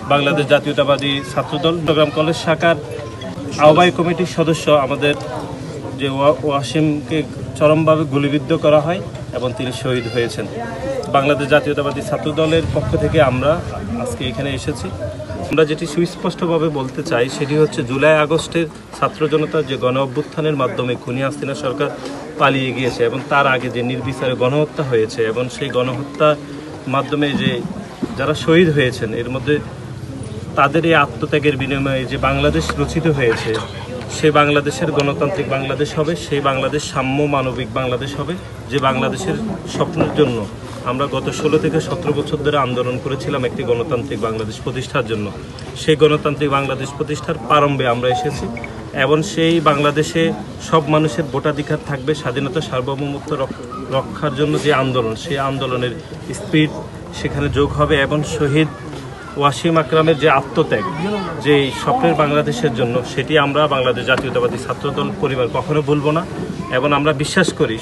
বাংলাদেশ জাতীয়তাবাদী ছাত্রদল চট্টগ্রাম কলেজ শাখার আহ্বায়ক কমিটির সদস্য আমাদের যে ওয়াসিমকে চরমভাবে গুলিবিদ্ধ করা হয় এবং তিনি শহীদ হয়েছেন। বাংলাদেশ জাতীয়তাবাদী ছাত্রদলের পক্ষ থেকে আমরা আজকে এখানে এসেছি। আমরা যেটি সুস্পষ্টভাবে বলতে চাই সেটি হচ্ছে জুলাই আগস্টের ছাত্র জনতার যে গণ অভ্যুত্থানের মাধ্যমে খুনি হাসিনা সরকার পালিয়ে গিয়েছে এবং তার আগে যে নির্বিচারে গণহত্যা হয়েছে এবং সেই গণহত্যার মাধ্যমে যে যারা শহীদ হয়েছেন এর মধ্যে তাদের এই আত্মত্যাগের বিনিময়ে যে বাংলাদেশ রচিত হয়েছে সেই বাংলাদেশের গণতান্ত্রিক বাংলাদেশ হবে, সেই বাংলাদেশ সাম্য মানবিক বাংলাদেশ হবে, যে বাংলাদেশের স্বপ্নের জন্য আমরা গত 16 থেকে 17 বছর ধরে আন্দোলন করেছিলাম একটি গণতান্ত্রিক বাংলাদেশ প্রতিষ্ঠার জন্য। সেই গণতান্ত্রিক বাংলাদেশ প্রতিষ্ঠার প্রারম্ভে আমরা এসেছি এবং সেই বাংলাদেশে সব মানুষের ভোটাধিকার থাকবে, স্বাধীনতা সার্বভৌমত্ব রক্ষার জন্য যে আন্দোলন সেই আন্দোলনের স্পিড সেখানে যোগ হবে এবং শহীদ ওয়াসিম আকরামের যে আত্মত্যাগ, যে স্বপ্নের বাংলাদেশের জন্য সেটি আমরা বাংলাদেশ জাতীয়তাবাদী ছাত্রদল পরিবার কখনো ভুলব না এবং আমরা বিশ্বাস করি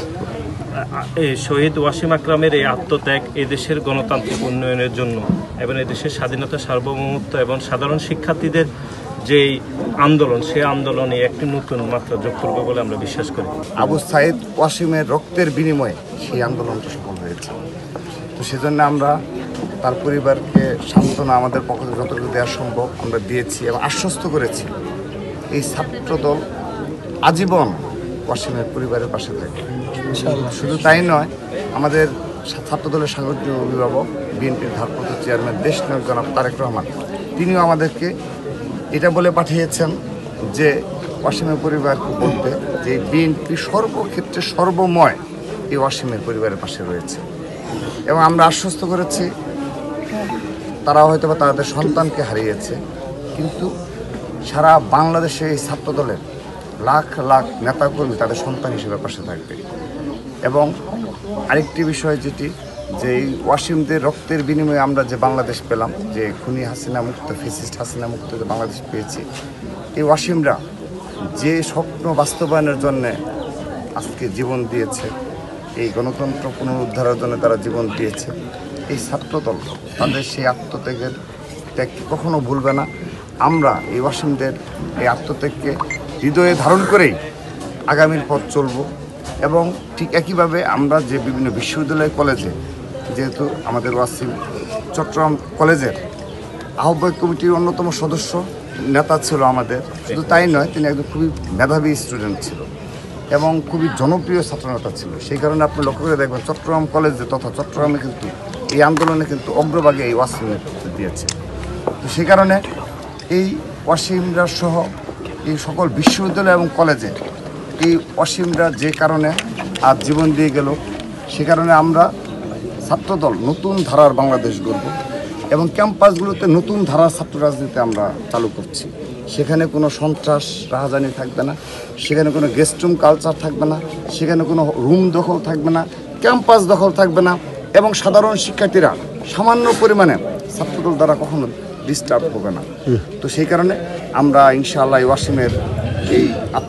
শহীদ ওয়াসিম আকরামের এই আত্মত্যাগ এই দেশের গণতান্ত্রিক উন্নয়নের জন্য এবং এই দেশের স্বাধীনতা সার্বভৌমত্ব এবং সাধারণ শিক্ষার্থীদের যে আন্দোলন সেই আন্দোলনে একটি নতুন মাত্রা যোগ করবে বলে আমরা বিশ্বাস করি। আবু সাইদ ওয়াসিমের রক্তের বিনিময়ে সেই আন্দোলনটা সফল হয়েছে। তো সেজন্য আমরা তার পরিবারকে সান্ত্বনা আমাদের পক্ষ থেকে যতটুকু দেওয়া সম্ভব আমরা দিয়েছি এবং আশ্বস্ত করেছি এই ছাত্রদল আজীবন ওয়াসিমের পরিবারের পাশে থাকে। শুধু তাই নয়, আমাদের ছাত্রদলের সাংগঠনিক অভিভাবক বিএনপির ভারপ্রাপ্ত চেয়ারম্যান দেশনায়ক জনাব তারেক রহমান তিনিও আমাদেরকে এটা বলে পাঠিয়েছেন যে ওয়াসিমের পরিবারকে বলতে যে বিএনপি সর্বক্ষেত্রে সর্বময় এই ওয়াসিমের পরিবারের পাশে রয়েছে এবং আমরা আশ্বস্ত করেছি তারা হয়তো বা তাদের সন্তানকে হারিয়েছে, কিন্তু সারা বাংলাদেশে এই ছাত্রদলের লাখ লাখ নেতাকর্মী তাদের সন্তান হিসেবে পাশে থাকবে। এবং আরেকটি বিষয় যেটি যে এই ওয়াসিমদের রক্তের বিনিময়ে আমরা যে বাংলাদেশ পেলাম, যে খুনি হাসিনা মুক্ত ফ্যাসিস্ট হাসিনা মুক্ত যে বাংলাদেশ পেয়েছি, এই ওয়াসিমরা যে স্বপ্ন বাস্তবায়নের জন্যে আজকে জীবন দিয়েছে, এই গণতন্ত্র পুনরুদ্ধারের জন্য তারা জীবন দিয়েছে, এই ছাত্রদল তাদের সেই আত্মত্যাগের ত্যাগকে কখনো ভুলবে না। আমরা এই ওয়াসিমদের এই আত্মত্যাগকে হৃদয়ে ধারণ করেই আগামীর পথ চলব এবং ঠিক একইভাবে আমরা যে বিভিন্ন বিশ্ববিদ্যালয় কলেজে, যেহেতু আমাদের ওয়াসিম চট্টগ্রাম কলেজের আহ্বায়ক কমিটির অন্যতম সদস্য নেতা ছিল আমাদের, শুধু তাই নয় তিনি একজন খুবই মেধাবী স্টুডেন্ট ছিল এবং খুবই জনপ্রিয় ছাত্রনেতা ছিল। সেই কারণে আপনি লক্ষ্য করে দেখবেন চট্টগ্রাম কলেজে তথা চট্টগ্রামে কিন্তু এই আন্দোলনে কিন্তু অগ্রভাগে এই ওয়াসিম দিয়েছে। তো সেই কারণে এই ওয়াসিমরা সহ এই সকল বিশ্ববিদ্যালয় এবং কলেজে এই ওয়াসিমরা যে কারণে আজ জীবন দিয়ে গেল, সে কারণে আমরা ছাত্রদল নতুন ধারার বাংলাদেশ গড়ব এবং ক্যাম্পাসগুলোতে নতুন ধারার ছাত্র রাজনীতি আমরা চালু করছি। সেখানে কোনো সন্ত্রাস রাহাজানি থাকবে না, সেখানে কোনো গেস্ট রুম কালচার থাকবে না, সেখানে কোনো রুম দখল থাকবে না, ক্যাম্পাস দখল থাকবে না এবং সাধারণ শিক্ষার্থীরা সামান্য পরিমাণে ছাত্রদল দ্বারা কখনো ডিস্টার্ব হবে না। তো সেই কারণে আমরা ইনশাআল্লাহ ওয়াসিমের এই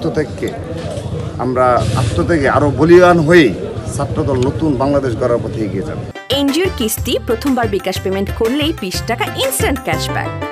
আত্মত্যাগে আরও বলীয়ান হয়েই ছাত্রদল নতুন বাংলাদেশ গড়ার পথে এগিয়ে যাবে। এনজিওর কিস্তি প্রথমবার বিকাশ পেমেন্ট করলেই 20 টাকা ইনস্ট্যান্ট ক্যাশব্যাক।